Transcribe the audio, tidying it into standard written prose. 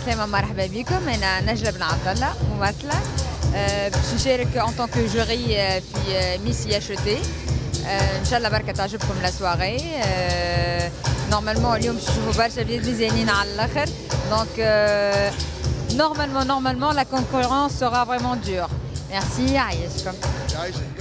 عسلامة مرحبا بكم. أنا نجلة بن عبد الله ممثلة باش نشارك ان طونك جوري في ميس ياشوتي. ان شاء الله بركة تعجبكم لا سواري. نورمالمون اليوم باش تشوفوا برشا بنات مزيانين على الاخر. دونك normalement la concurrence sera vraiment dure. Merci, عايشكم.